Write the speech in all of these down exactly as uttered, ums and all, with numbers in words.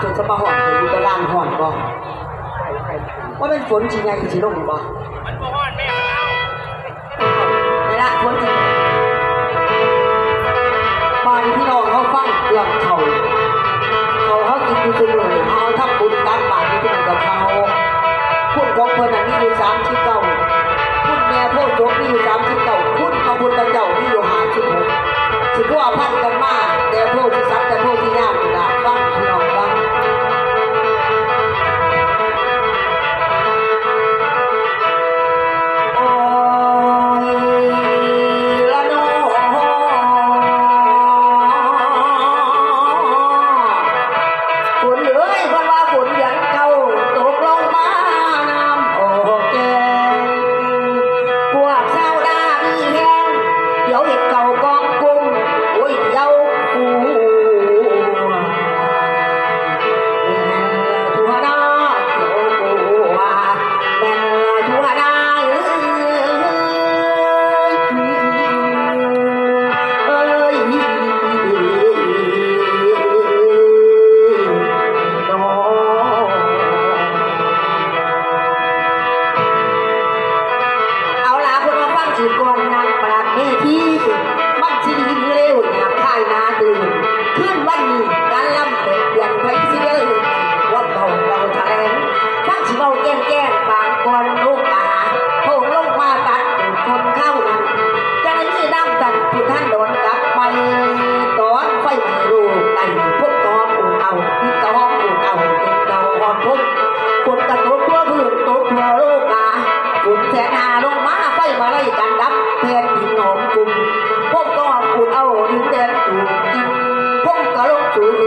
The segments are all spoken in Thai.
สมาหอนอยู่ตารางหอนบ่ว่าเป็นฝนสิใหญ่สิลงบ่มันบ่ฮอนแม่เอานี่ละฝนสิบ้านพี่น้องเขาฟังเรื่องเขาเขาเขากินอยู่ซุมื้อนี้เขาทำบุญตักบาตรอยู่กับเขาคุณของเพิ่นน่ะมีอยู่สามสิบเก้าคุณแม่โพธิ์โสมมีอยู่สามสิบเก้าคุณพระพุทธเจ้ามีอยู่ห้าสิบหกสิพัวพันกันมาแต่โพธิสัตว์แต่โพธิญาณนี่ล่ะฟังพี่น้องฟังส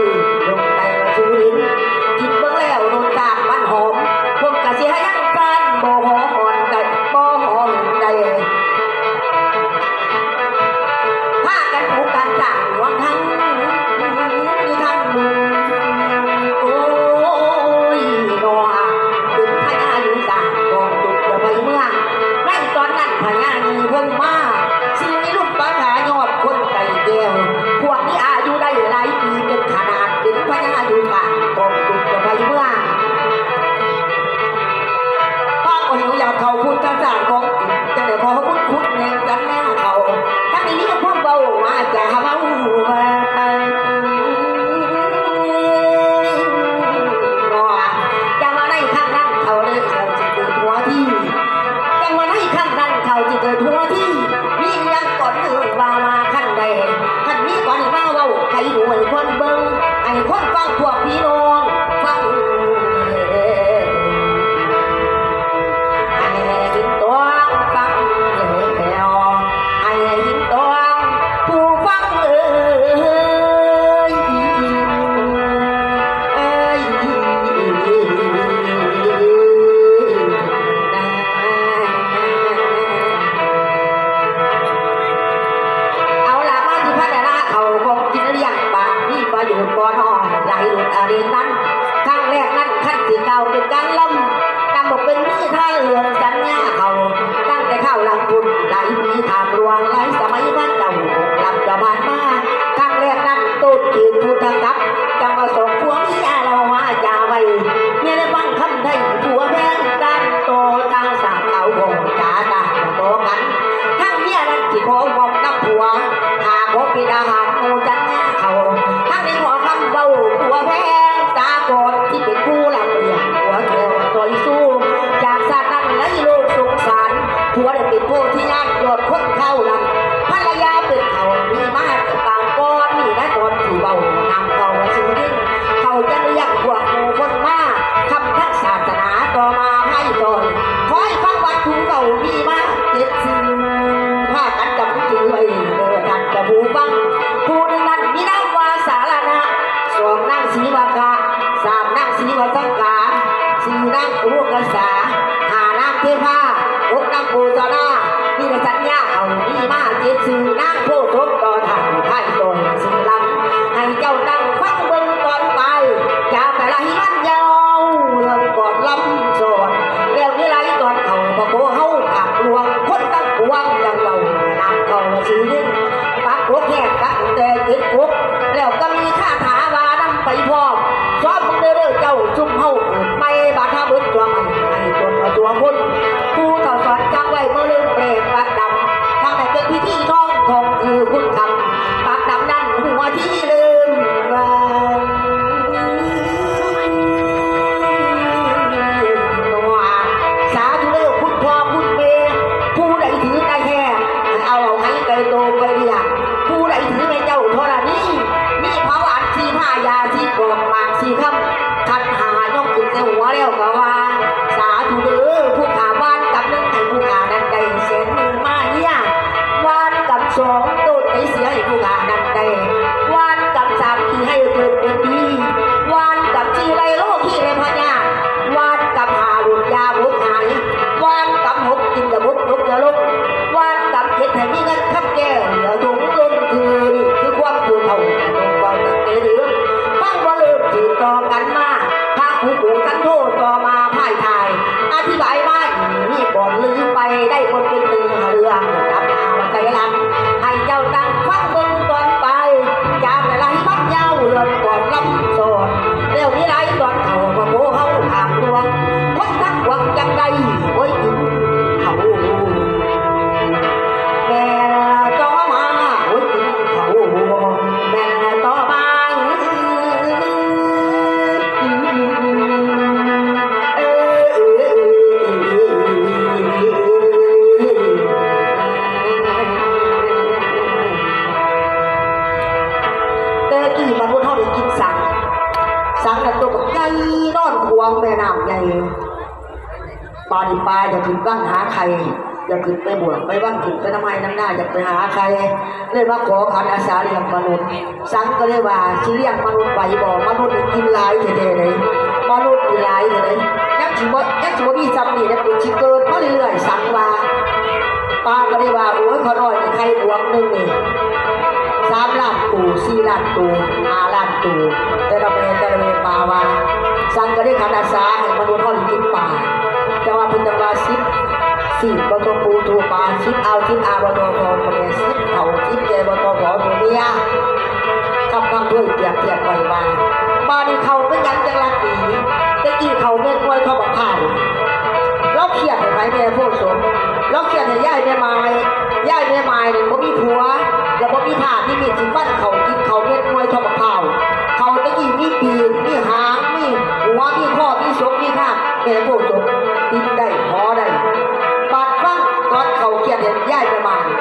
บอกปากสี่คำขัดหายกขึ้นในหัวแล้วก็ว่าสาธุเด้อผู้ขาบ้านกับนึงให้ผู้ขาดันใดเสียมือมาเนี่ยวันกับสองต้นให้เสียให้ผู้ขาดันใดวันกับสามที่ให้เกิดเป็นดีวันกับที่ไรโลกที่ไรพญาวันกับหาบุญยาบุญหายวันกับหกกินกับบุญลุกจะลุกวันกับเจ็ดให้มีเงินขับแก่เหลือถุงลงคือคือความผู้เฒ่าตรงก่อนตั้งแต่เดือนฟังว่าเลิกติดต่อกันมาพระผู้กูทั้งโทษต่อมาพ่ายทายอธิบายว่านี่ก่อนลืมไปได้คนเป็นหนึ่งเรื่องกับอาวันใจลำให้เจ้าตั้งฟังเบิ่งตอนไปจากอะไรพักยาวเรื่องก่อนลำสอนเดี๋ยวนี้ไรตอนเขามาโบเขาถามตัวคนทักหวังจังใดไว้กินเขาแม่ต่อมาไว้กินเขาแม่ต่อมาสังกะตุกใหญ่นอนควงแม่น้ำใหญ่ปลาดิปลาอย่าขึ้นบ้างหาใครอย่าขึ้นไปบวชไปบ้างขึ้นไปทำไมน้ำหน้าอย่าไปหาใครเรียกว่าขอขันอาสาเลี้ยงมนุษย์สังก็เรียกว่าชีเลี้ยงมนุษย์ไหวบ่มนุษย์กินหลายเท่ๆเลยมนุษย์กินหลายเท่ๆเลยยักษ์ชิบยักษ์ชิบมีจำนี่นะเป็นชิเกินมาเรื่อยๆสังว่าปลาก็เรียกว่าโอ้ยขอหน่อยใครบวกหนึ่งนี่สามล้านตูสี่ล้านตูห้าล้านตูแต่เราเป็นแต่เราเป็นปลาวาสังก็ได้ขันอาสาให้มนุษย์เขากินปลาแต่ว่าเป็นจังหวะสิบสิบบตปูตูปลาสิบเอาสิบอาบตพอคนนี้สิบเขาสิบเจบตพอตัวเนี้ยคำคำด้วยเปียกเปียกไว้บ้างบ้านเขาก็ยังจะรักดีแต่กี่เขาเมื่อควยเขาบอกผ่านเราเขียนไหมแม่พวกสมเราเขียนให้ย่ายแม่ไม้ย่ายแม่ไม้เนี่ยเขามีผัวแล้วพอมีผ่าที่มีสิบ้านเขากินเขาเม็ดมวยทอดข้าวเขาตะกี้มีปีนมีหางมีหัวมีข้อมีศกมีข้างแม่พวกศกติดได้พอได้ปัดฟังตอนเขาเกียดเห็นย่ายประมาณ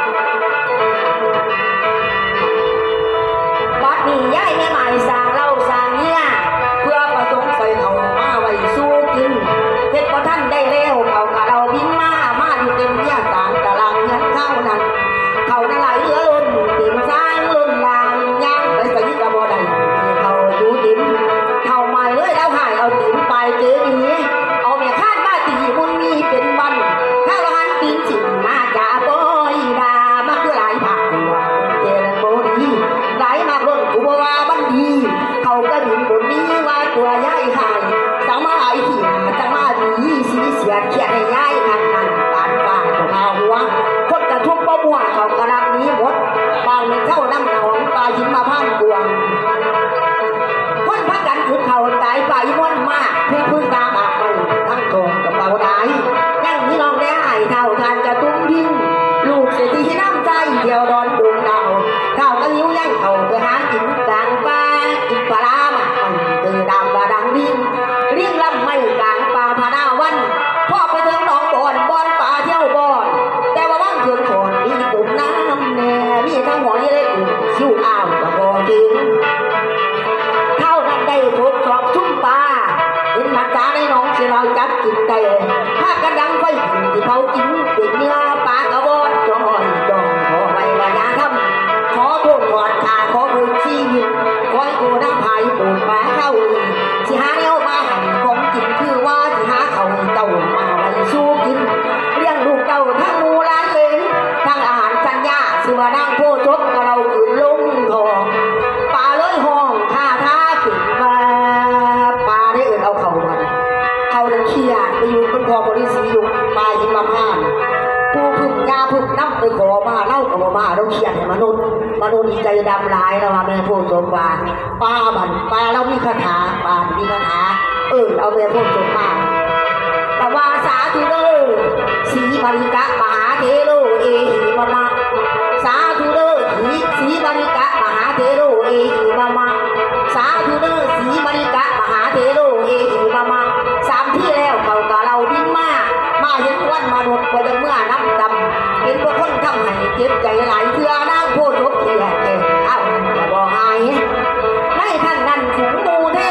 ปัดนี่ย่ายแม่ใหม่สร้างเล่าสร้างเนี่ยเพื่อประสงค์ใส่เขามาไว้สู้กินเพชรพอท่านได้เร็วเขากะเราบินมามาอยู่เต็มเนี่ยสารตารางเงินเข้านั้นเขานั่นไหลเรือล้นติ่มสร้างล้นลางย่างไปใส่กระบอกใดเขาดูติ่มเขาใหม่เลยแล้วหายเอาติ่มไปเจอนี้เอาแม่คาดว่าตีมุนมีเป็นบันถ้าเราหันติ่มสิมาจะโบยดามาคือหลายผักตัวเจริญโบดีไหลมาล้นกูบอกว่าบันดีเขาก็ดินบนนี้ว่าตัวย้ายหายสังมาไอ้ที่จังมาดีสีเสียเขียนให้ย้ายนั่นนั่นปานปานของเราหัวคนกระทุกบ่มัวเขากระดับนี้หมดบางมันเข้าน้ำหนองปลาหินมาพันกวงคนพักกันคือเขาตายไปม้วนมากพึ่งพึ่งตาบากไปทั้งตรงกับเบาได้ยังนี่น้องได้หายเท่าทานกระตุ้งยิ่งลูกเศรษฐีน้ำใจเดียวดอนดวงดาวข้าวกระลิ้วยังเขาไปหากินกลางป่ากินปลามาไปตื่นดำบาดังดิ้งเรียงลำไม่กลางป่าพนาวันพ่อไปถึงหนองบอนบอนป่าเที่ยวบอนแต่ว่าบ้านเขื่อนขอนมีกลุ่มน้ำแน่มีทั้งหอยเล็กชิวอ้าวกระบอกจริงเท่านั้นได้ทดสอบชุ่มปลาเห็นหนักจ้าในน้องเสียเราจับกินได้ถ้ากระดังไฟที่เขากินติดเนื้อปลากระบอกจอยจองขอไปวายาทำขอโทษก่อนขาขอบุญชีวิตขอให้กูน้ำพายปูปลาเข้าสิหาเนี้ยมาหันของกินคือว่าสิหาเขาเจ้ามาไว้สู้กินเลี้ยงลูกเจ้าทั้งมูร้านเลนทั้งอาหารสัญญาสิว่านั่งโพชกกับเราขืนลงทองปลาเลยห้องท่าท่าขึ้นมาปลาได้เอินเอาเขามันเขาเดินขี้ยาไปอยู่บนคอบริสีอยู่ปลาหินมาผ่านผู้พึ่งยาพึ่งน้ำไปขอมาเล่ากับมาเราเขียนให้มนุษย์มนุษย์ใจดำลายเราแม่พูดจบว่าปลาบันปลาเรามีคาถาปลามีคาถาเออเอาแม่พูดจบมาแต่ว่าสาธุเด้อสีบริกะมหาเทโลเอหิมามะสาธุเด้อสีบริกะมหาเทโลเอหิมามะสาธุเด้อสีบริกะมหาเทโลเอหิมามะสามที่แล้วเขากับเราบินมามาเห็นวันมนุษย์ก็จะเมื่อน้ำดำเห็นว่าคนทำให้เจ็บใจหลายเทื่อนั่งโพชกเทียนเอ้าจะบอกให้ในท่านนั้นถึงมูเท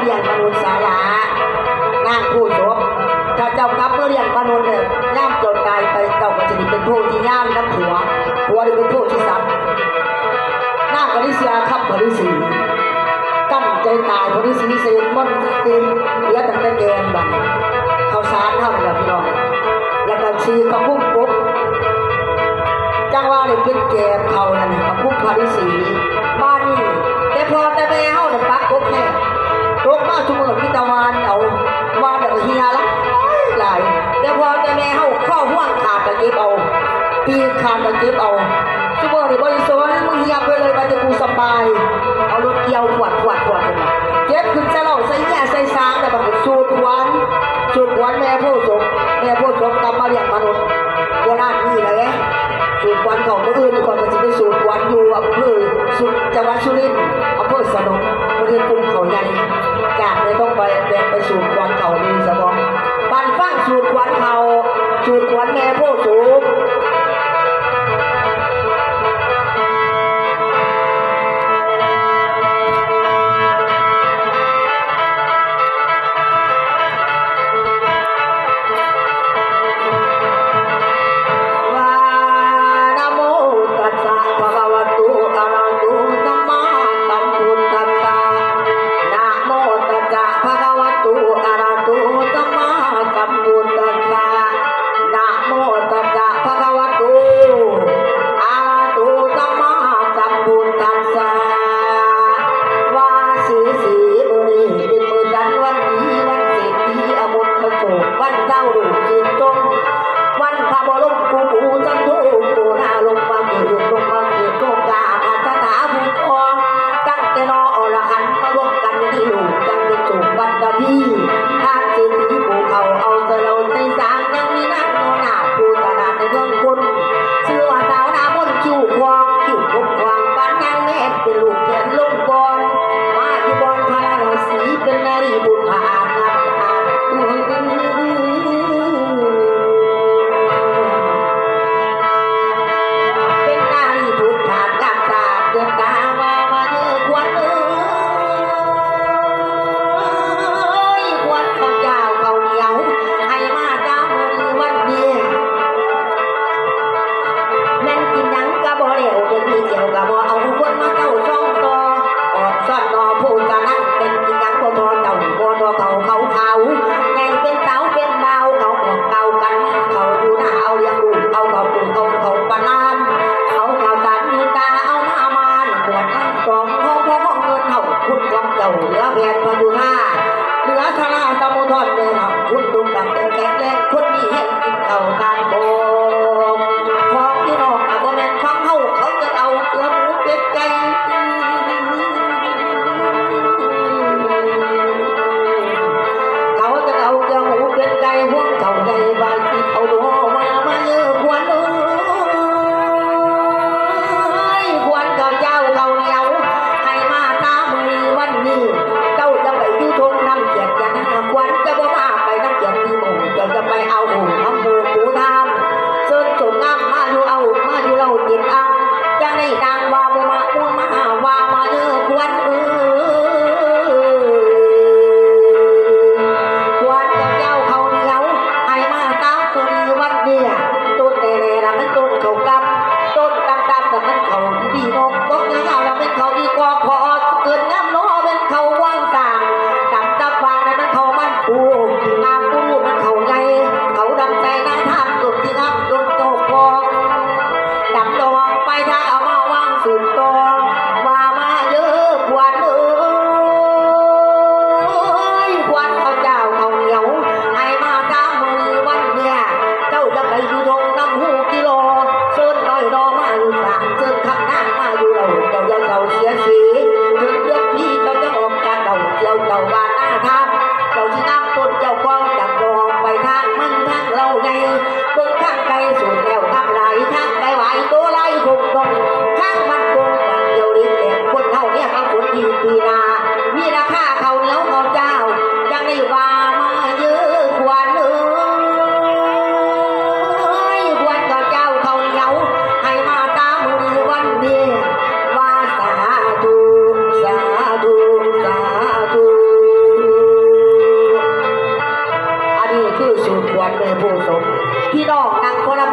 เลี้ยงมนุษย์สาระนางผู้ศพถ้าเจ้ากลับเมื่อเลี้ยงมนุษย์เนี่ยย่ามเจ้าตายไปเจ้าก็จะเป็นผู้ที่ย่ามน้ำหัวหัวจะเป็นผู้ที่ซ้ำนางกฤษยาขับกฤษีกั้นใจตายกฤษีเสียงมันตีนเหลือแต่แกนบังเขาสารเท่านั้นพี่น้องแล้วก็ชีกระพุ่งปุ๊บจังว่าเลยเป็นแกมเขานั่นกระพุ่งกฤษีบ้านนี่แต่พอแต่แม่เฮาเนี่ยปักปุ๊บแน่ตกมาชุมนุมพิตาวานเอาวานแบบเฮียละหลายแต่พอแต่แม่เฮาเข้าห่วงขาดตะเก็บเอาปีขาดตะเก็บเอาชุมนุมในบริษัทมึงเฮียไปเลยมันจะกูสบายเอารถเกี่ยวขวดขวดขวดกันเก็บขึ้นจะเล่าใส่แง่ใส่ซางแต่บางสูตรหวานสูตรหวานแม่ผู้ชมแม่ผู้ชมกำมาเรียกมนุษย์โบราณนี่เลยสูตรหวานของคนอื่นก่อนมันจะเป็นสูตรหวานอยู่อำเภอสุจังหวัดสุรินทร์อำเภอสนมประเทศกรุงเขาใหญ่จากเลยต้องไปแบ่งไปสูตรหวานเขาดีสบองบ้านฟังสูตรหวานเขาสูตรหวานแม่ผู้ชม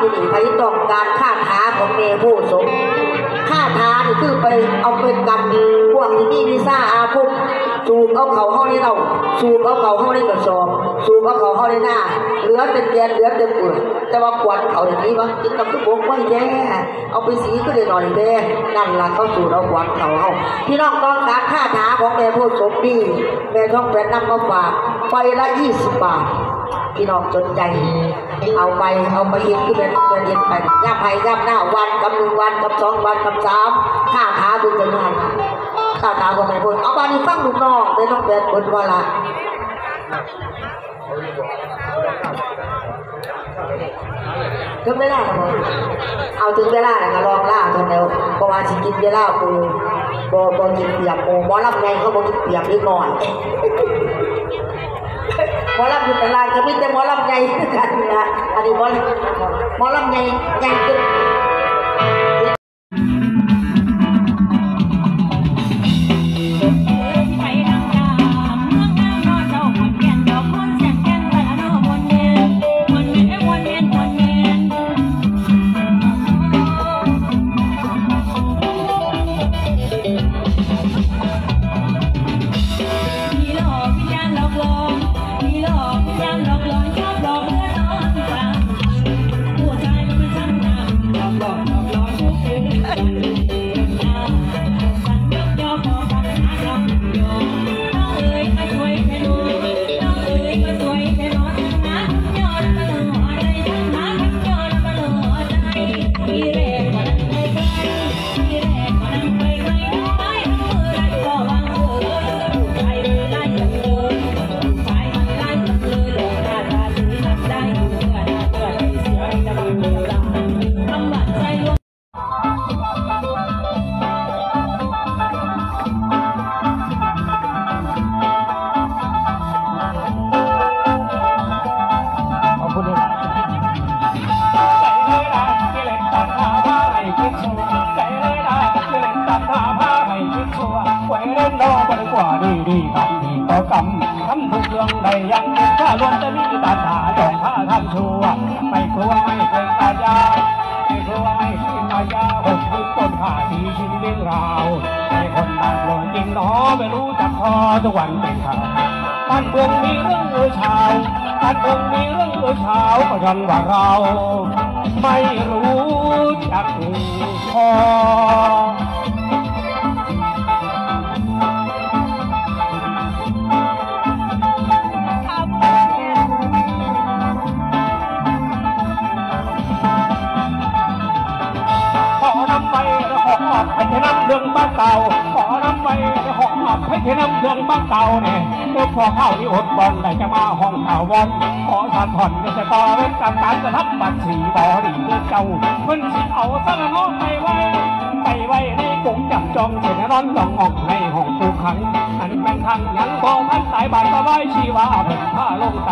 อยู่นี่ไปต้องการค่าท้าของเมผู้สมค่าท้านี่คือไปเอาไปกันพวกที่นี่วิซ่าอาคุสูบเอาเขาเข้าในเราสูบเอาเขาเข้าในกระสอบสูบเอาเขาเข้าในหน้าเหลือเป็นแกนเหลือเป็นเปลือกแต่ว่าควันเขาอย่างนี้วะกินกับทุกบกไว้แย่เอาไปสีก็ได้หน่อยแย่นั่นล่ะเขาสูบเอาควันเขาเอาพี่น้องต้องการค่าท้าของแม่ผู้สมดีแม่ต้องแปลนำมาฝากไปละยี่สิบบาทพี่น้องสนใจเอาไปเอาไปเห็นที่เป็นเป็นเห็นไปย่าไผ่ย่าหน้าวันกับหนึ่งวันกับสองวันกับสามค่าท้าเป็นเงินค่าท้าของแม่ผู้เอาไปฟังลูกน้องไม่ต้องแปลนคนว่าละถึงเวลาแล้วเอาถึงเวลาแล้วก็ลองล่าคนเดียวเพราะว่าสิกินเวลาปูบอบอกินเปียกปูหมอลำไงเขาบอกกินเปียกนิดหน่อยหมอลำอยู่แต่ลายก็มีแต่หมอลำไงกันนะอันนี้หมอหมอลำไงไงขึ้นทุกวันเป็นข่าวบ้านเมืองมีเรื่องเอ่ยชาวบ้านเมืองมีเรื่องเอ่ยชาวก็ยันว่าเราไม่รู้จักพอขอนำไปแล้วขอออกไปแค่นำเรื่องบ้านเก่าขอนำไปแล้วขอออกไปแค่นำเรื่องบ้านเก่าเนี่ยเมื่อพอเข้าที่อดบอลได้จะมาห้องข่าววอนขอสานผ่อนจะต่อเว้นการการจะทับบัตรสีบอดีเพื่อเจ้าเพิ่นสิเอาสารน้องไปไว้ไปไว้ในกงจับจองเสนร้อนลองออกในห้องตู้ขังอันเป็นทางยังพอท่านสายบาดสบายชีวาเพิ่นผ้าลงไต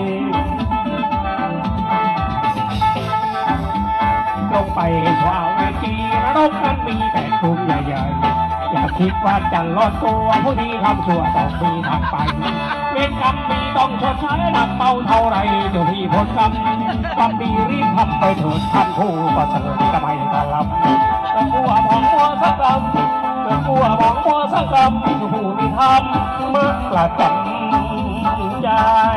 ลงไปชาวเวทีนรกนั้นมีแต่กลุ่มใหญ่ๆอย่าคิดว่าจะรอดตัวผู้ที่ทำชั่วต้องมีทางไปเวรกรรมมีต้องชดใช้หนักเบาเท่าไรเดี๋ยวพี่ผลกรรมความดีรีบทำไปเถิดท่านผู้ประเสริฐจะไม่ตะลับเมื่อกลัวมองมัวสักกรรมเมื่อกลัวมองมัวสักกรรมผู้มีธรรมเมื่อกระจำใจ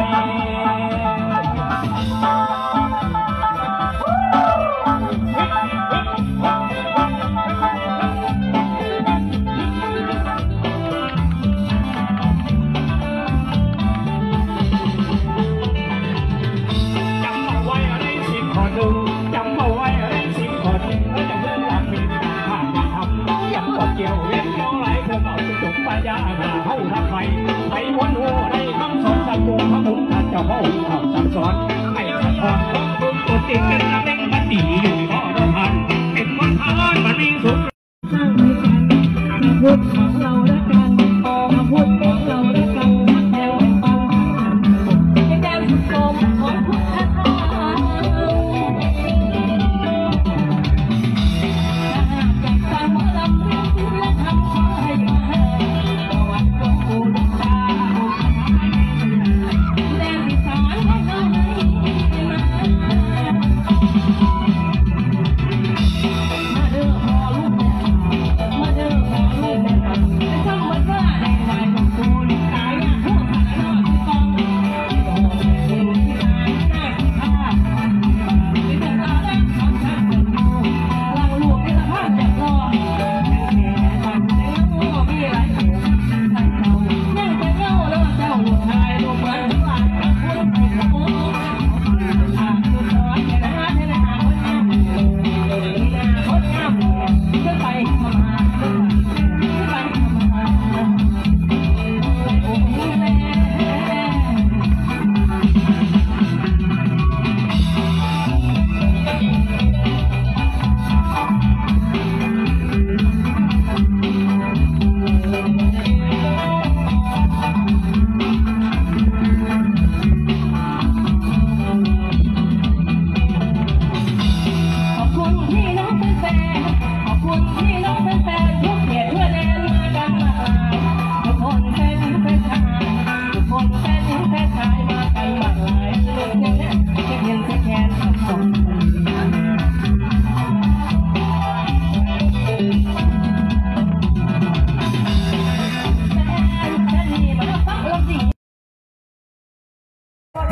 เจ้าพ่อหุ่นเขาสั่งสอนให้สะท้อนตัวจริงเป็นนักเล่นบัดดีอยู่พ่อรำพันเป็นคนทานมันมีสุดข้างด้วยกันมาพูดของเราด้วยกันมาพูดของเราด้วยกันแนวปังให้แนวสุดโต่งของพุทธทาสจากสามลำเรื่องและทำให้มาประวัติของผู้ดุจาแดงที่สายให้เราให้มา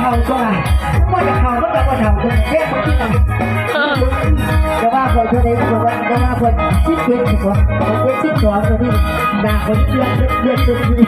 ข่าก็ว่าจะเข่าก็จะว่าเข่าคนแค่คนที่ต่ำจะว่าคนเท่าไรก็ว่าจะว่าคนที่เก่งกว่าคนที่สองคนที่ด่าคนเลี้ยงเลี้ยงตัวนี้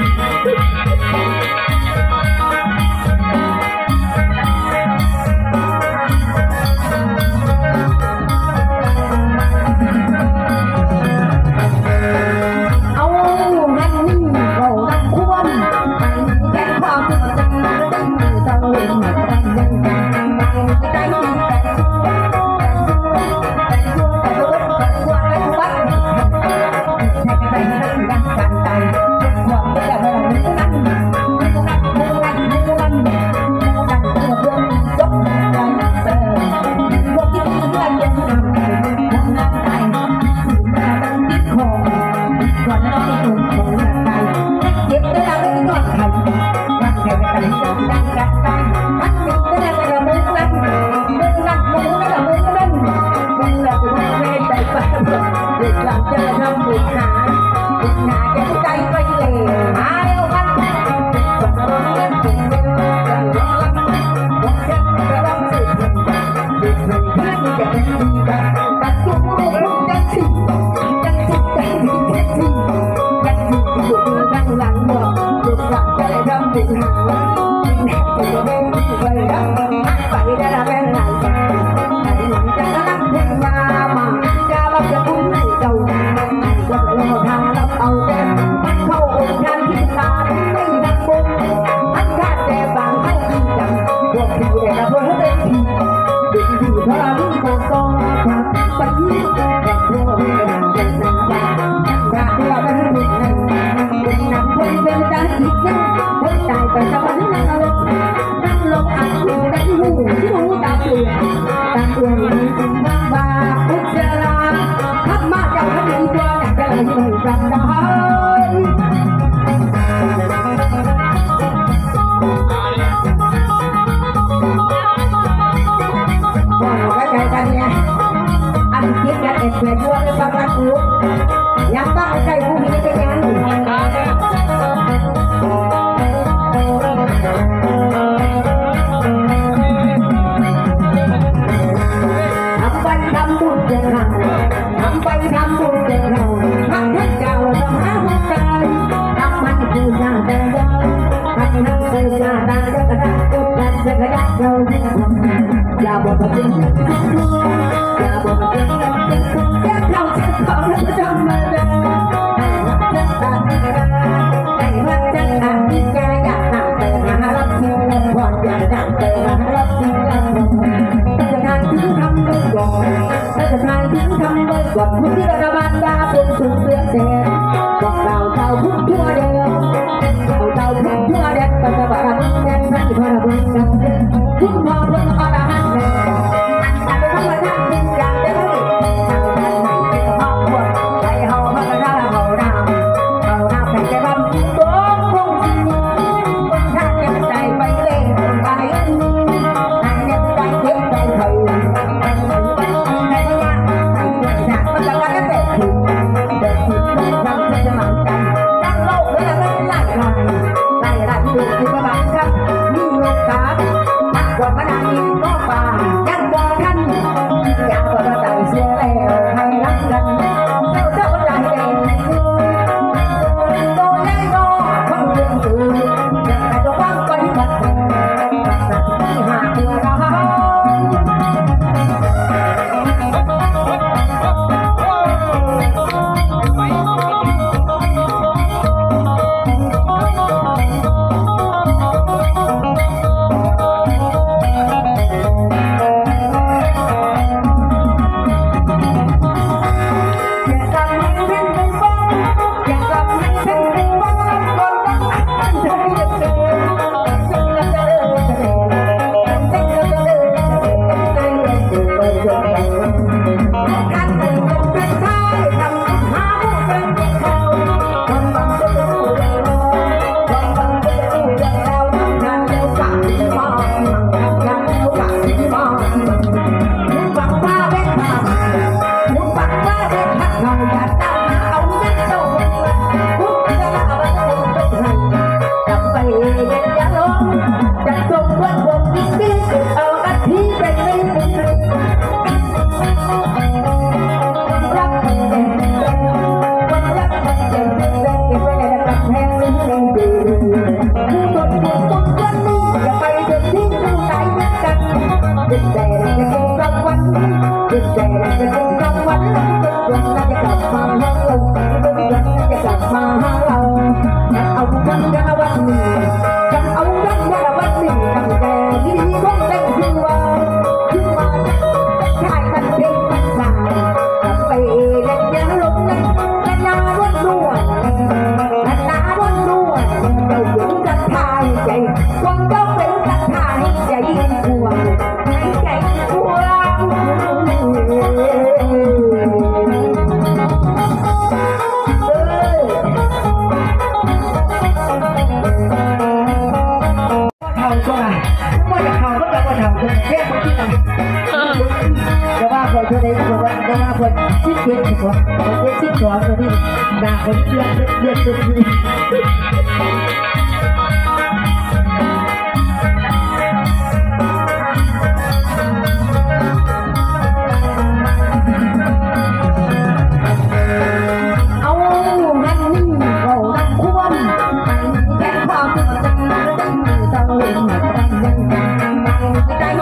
อย่าบอกว่าเป็นอย่าบอกว่าเป็นแค่เราจะขอแล้วจะมาเดินให้รักจะตามให้รักจะตามที่แกอยากนั่งแต่หารับเธอก่อนอยากนั่งแต่หารับเธอถ้าจะทายถึงทำได้ก่อนถ้าจะทายถึงทำได้ก่อนผู้ที่ระบาดยาเป็นสุดเสียเสียบอกเราเท่าพุ่งทั่วเดียวเราเท่าพุ่งทั่วเดียวก็จะบอกกันแน่นไม่พอเราเป็นกันพุ่งพอพุ่งพอเราหันเลยอันนั้นเป็นธรรมชาติเป็นอย่างเดียวทางด้านไหนเป็นห้องคนไปห้องพักได้เราดาวเราดาวแต่ใจบ้านตัวคงจริงคนชาติยังใจไปเล่นไปให้เน็ตใจเก็บใจเธอให้หนึ่งไปในระยะให้เงินจากมันจะกันแต่ถึงเด็กถึงทำจะจะมั่นใจตั้งโลกเลยผู้ตนผู้ตนวันนี้อย่าไปเดินทิ้งดูใจกันดึงใจเราจะกินกลางวันดึงใจเราจะกินกลางวันดึงเราจะกลับมาหาเราดึงเราจะกลับมาหาเราเอาวันยาวันนี้กันเอาวันยาวันนี้ตั้งแต่ที่คงเป็นคือว่าคือว่าชายมันเพลงมันสายกลับไปเล่นยาลงนั้นและนาวันรวนและนาวันรวนเราอยู่กันทายใจควงเจ้าเป็นกันทายใจควงใจควงเขาก็ว่าจะเขาก็จะว่าเขาคนเทพคนที่ไหนจะว่าคนที่ไหนจะว่าจะว่าคนที่เก่งกว่าคนที่สอนคนที่ด่าคนเรียนเรียนตัวนี้เอาหันนี่เราดังควรแค่ความเป็นจริงต้องเล่นมาตั้งยังไงใจใจ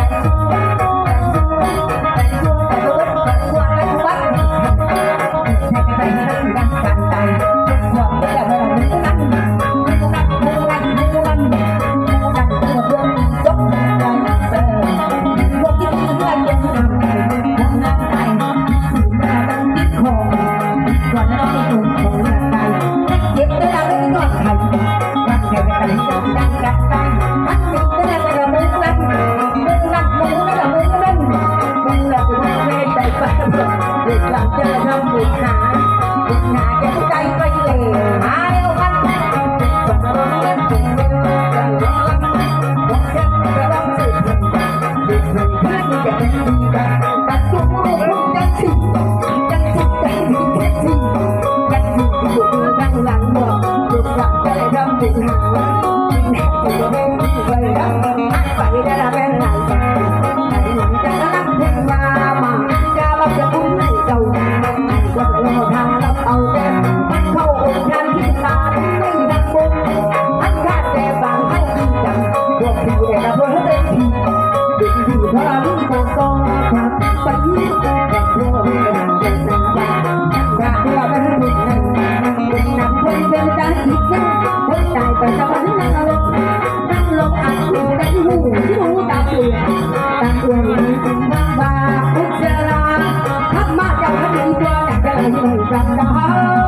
เด็กหลังจะทำบุญหาบุญหาจะใจไปเลยหาเร็วกันฝันร้อนเล่นเป็นเร็วจะร้อนบอกแค่จะต้องสืบเด็กเด็กเพื่อนจะเป็นดีกันตัดทุกรูปรูปจังสิจังสิจังสิจังสิจังสิบุญนั่งหลังบอกเด็กหลังจะทำบุญหาแม่จะเป็นไปรักไปได้ละเป็นไหนไหนหลังจะรักเพียงมามาจะรับจะบุญให้เจ้าก็เลยทางรับเอาแต่เข้าองค์ท่านที่ตาไม่ดังบุญท่านขาดแต่บางท่านที่จังพวกพี่ได้รับเรื่องที่เด็กที่พระวิโกโตครับไปยิ้มแต่พวกพี่นางเป็นนางยาถ้าที่เราเป็นบุญนั้นเป็นนางคนเป็นใจอีกนั้นคนใจไปสวรรค์นั่งลงนั่งลงอ่านหูได้หูที่หูตาเปลี่ยนตาเปลี่ยนเป็นบ้าบ้าอุจจาระทำมาจากคดีตัวจากใจไม่จำได้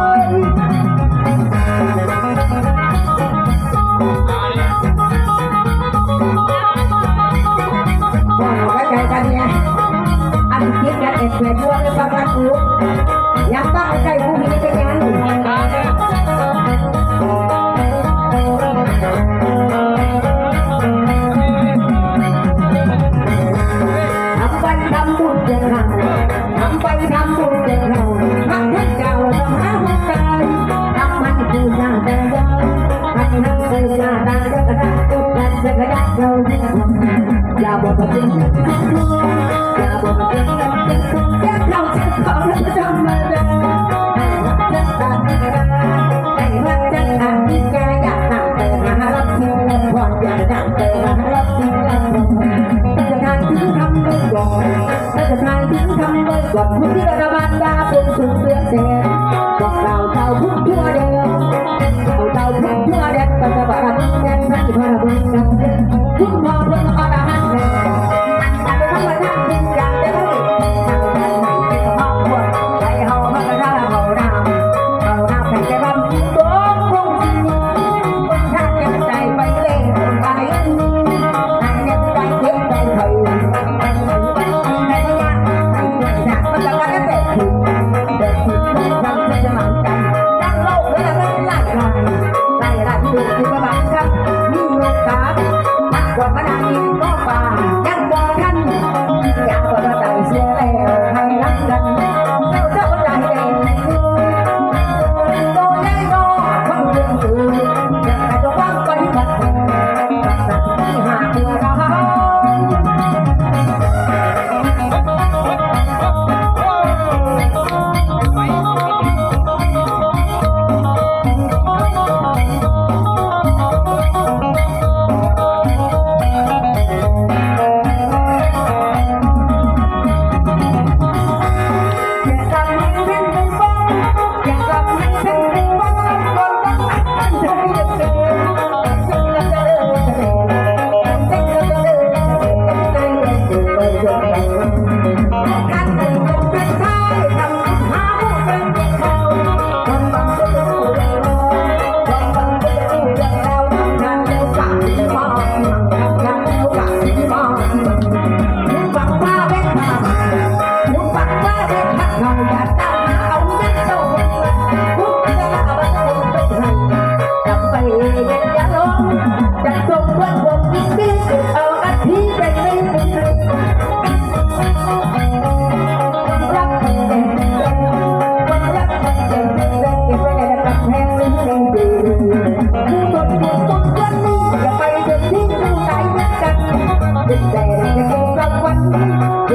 ว่าเราก็ใจกันเนี่ยอันคิดกันเอ็ดเอ็ดตัวในบ้านกูยังต้องใจผู้มีใจยังทำไปทำบุญเดินทางทำไปทำบุญเดินทางทำให้เจ้าทำหาหัวใจทำให้ผู้ชาติเดินทำให้ผู้ชาติเดินกระดับจุดนั้นจะกระดับเราดิ้นอย่าบอกว่าเป็นอย่าบอกว่าเป็นแค่เราเช็ดเขาแล้วจะทำมาเดินให้รักจะตัดให้รักจะตัดที่แกอยากตัดแต่หารับเงินความอยากตัดแต่หารับเงินจะทายถึงทำด้วยก่อนจะทายถึงทำด้วยก่อนผู้ที่ระบาดยาเป็นสุดเสียเสียบอกเราเท่าพุ่งทั่วเดียวเราเท่าพุ่งทั่วเด็ดแต่จะบอกเราเป็นแค่ที่พาเราเป็นกันคุณมองเรื่องอะไรหันเลยอันจะไม่ทำอะไร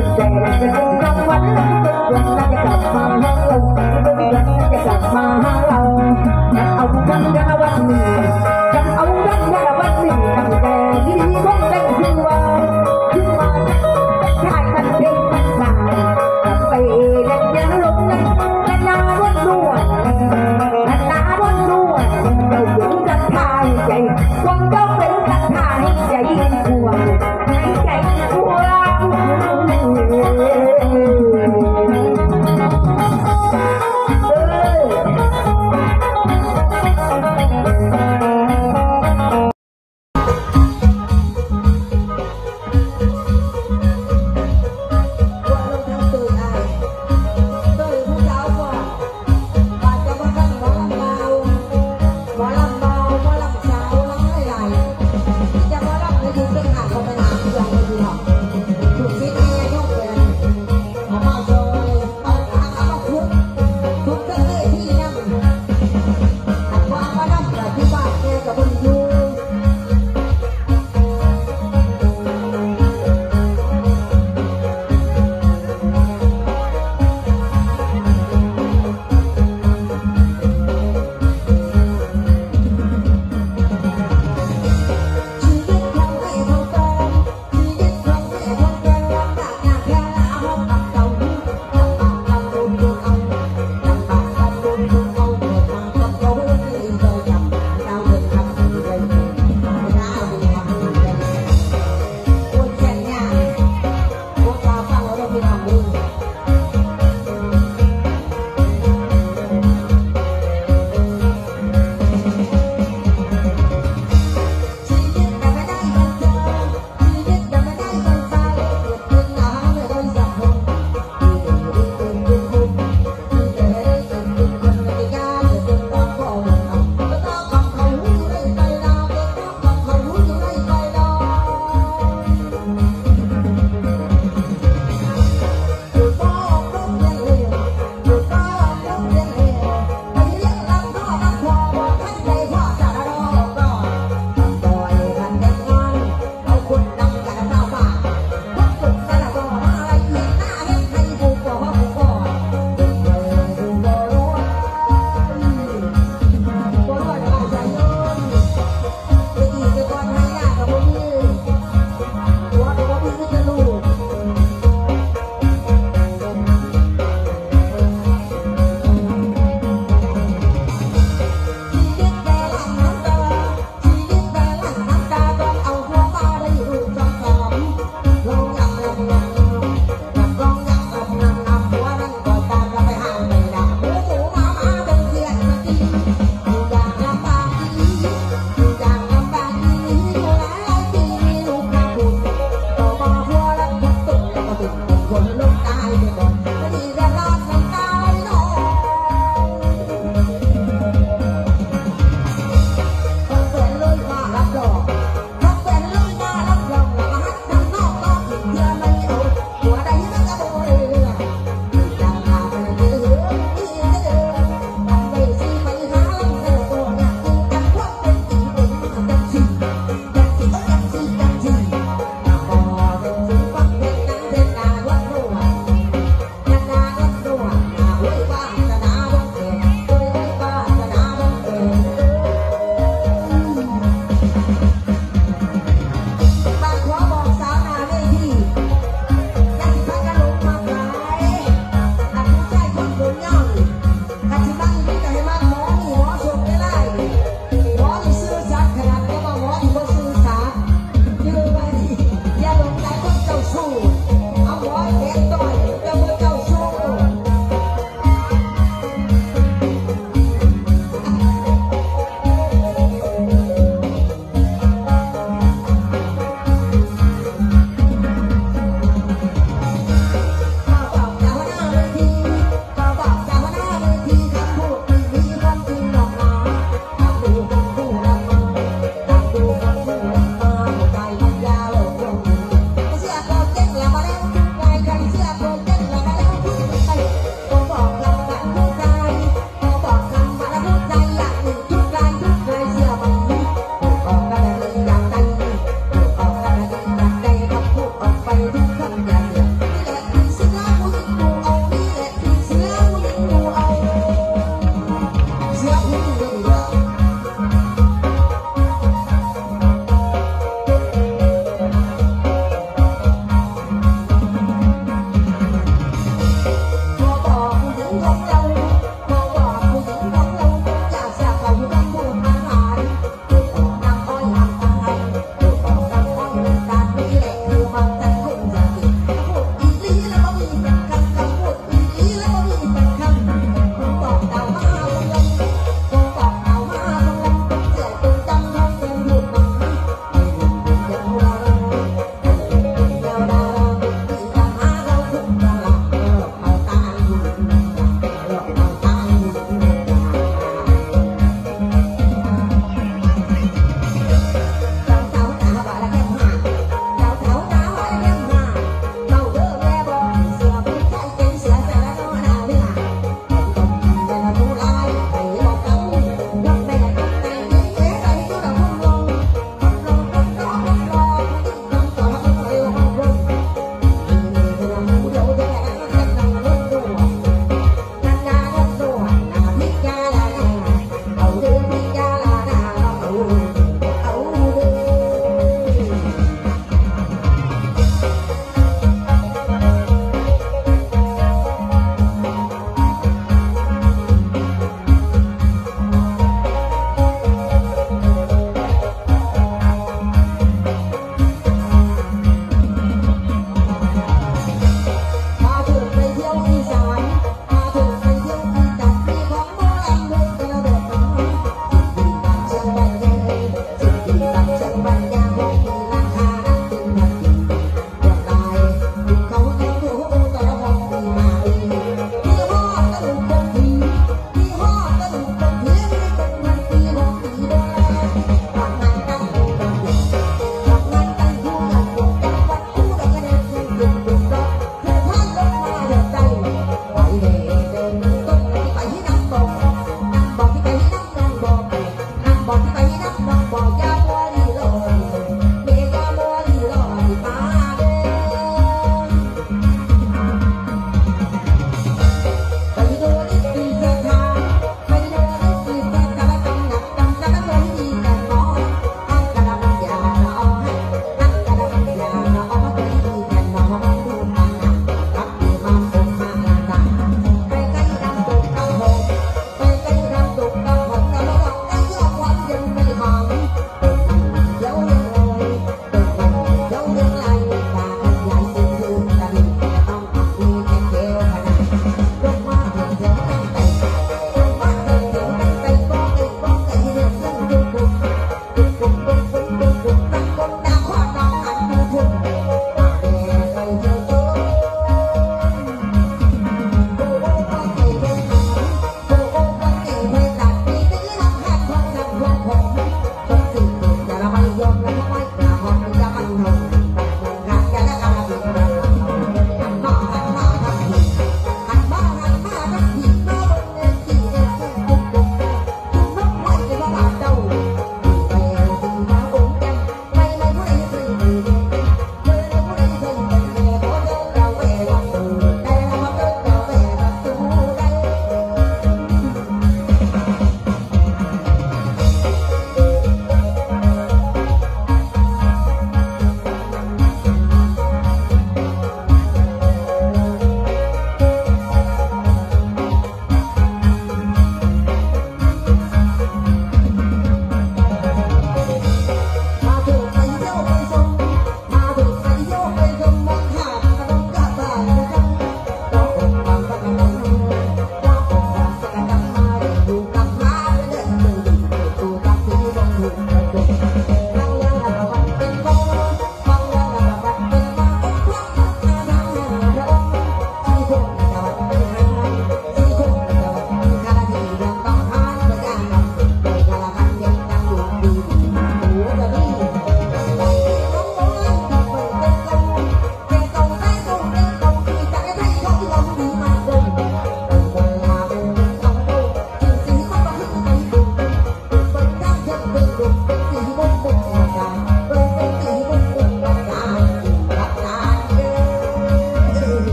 ใจจะเป็นรางวัลแล้วก็จะกลับมาหาเราจะกลับมาหาเราจะเอาดังดังวันหนึ่งจะเอาดังดังวันหนึ่งตั้งแต่ที่ดีคงเป็นคือว่าคือว่าชายมันเพลงมันสายกลับไปเล่นยาลงนั้นและนาบนด้วนและนาบนด้วนเราถึงจะทายใจคนเจ้าเป็นจะทายใจกลัวใจกลัวเ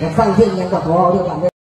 อยากฟังเพลงยังก็ขอเดียวกันเลย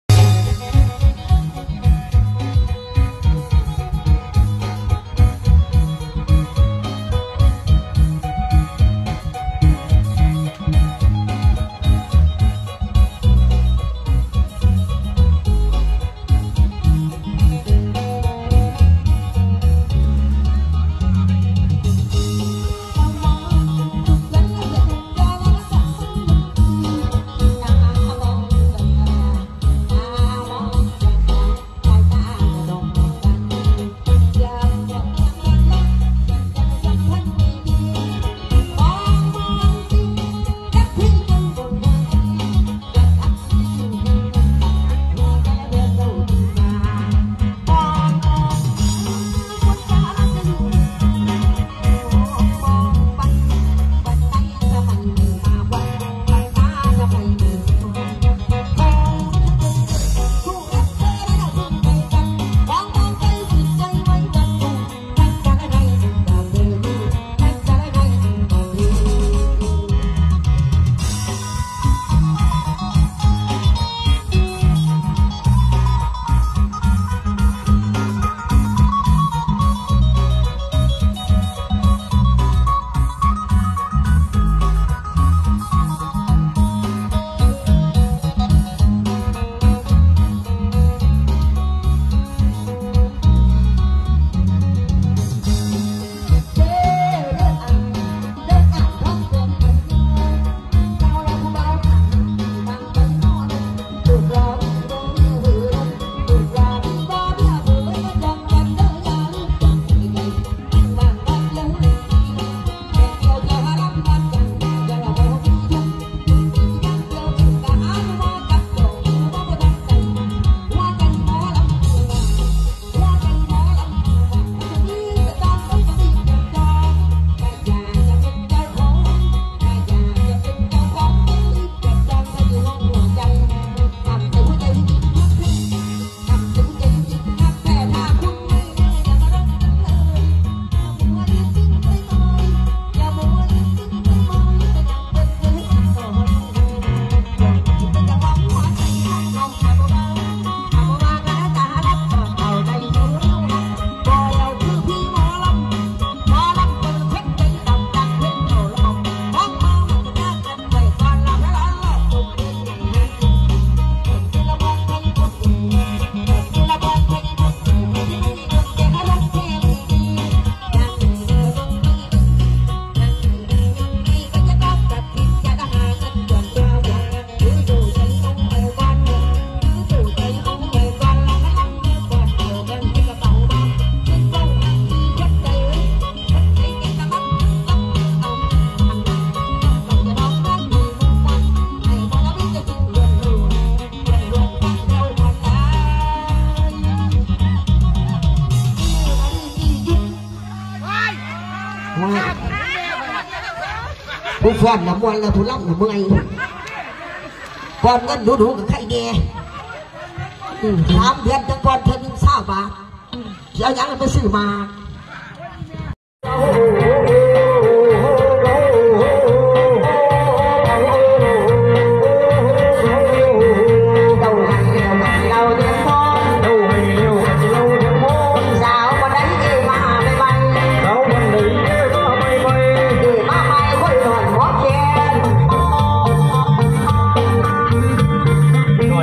ผู้ฟ้อนน้ำวันแล้วผู้รับน้ำเมื่อยฟ้อนเงินดูดูกับใครเดียถามเดือนจังฟ้อนเธอหนึ่งเศร้าบาทเดี๋ยวยังไปซื้อมา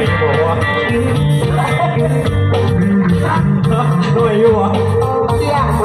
ด้วยอยู่อ่ะ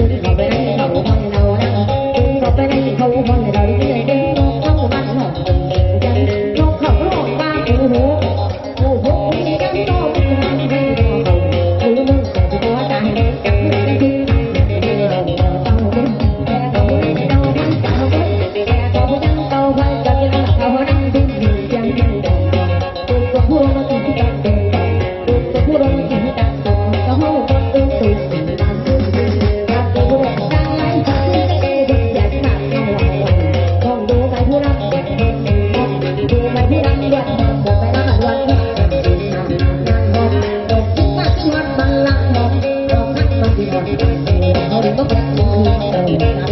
เขาไปในเขาคนเรานั่งเขาไปในเขาคนเราเรื่อยเดินเข้าบ้านหอกยังนกเขาร้องบ้านโอ้โหโอ้โหยังต้องทำให้รอเขาผู้มึงแต่ตัวใจจับมือกันทีเราต้องเป็นแต่เขาเราทั้งเก่าแต่เขาทั้งเก่าไปกับยังเขานั่งดิ้นยังยังดองตัวตัวผู้เราถึงตัดเต็มตัวตัวผู้เราถึงตัดตัวเขาเขาตัวตัวตัวสิ่งนั้นรักตัวผู้เราตั้งไว้สักทีก็อยากมาเอาไว้มองดูไปผู้รับเด็กดูไปผู้รับเด็กบอกไปว่าวันนี้งานงานบอกดอกที่มาที่วัดบังลังบอกดอกนักบังที่วัดเขาดูก็แบบนี้